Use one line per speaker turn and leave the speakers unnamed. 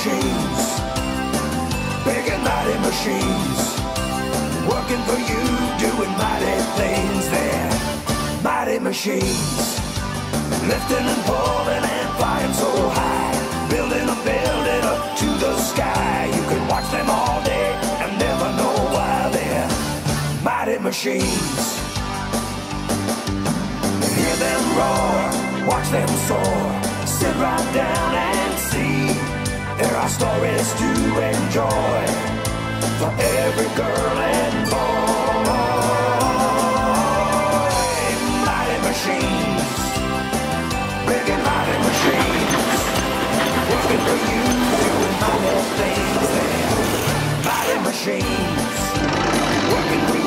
machines, big and mighty machines, working for you, doing mighty things. They're mighty machines, lifting and pulling and flying so high, building a building up to the sky. You can watch them all day and never know why. They're mighty machines. Hear them roar, watch them soar, sit right down and see. There are stories to enjoy for every girl and boy. Mighty machines, big and mighty machines, working for you, doing mighty things. They're mighty machines, working for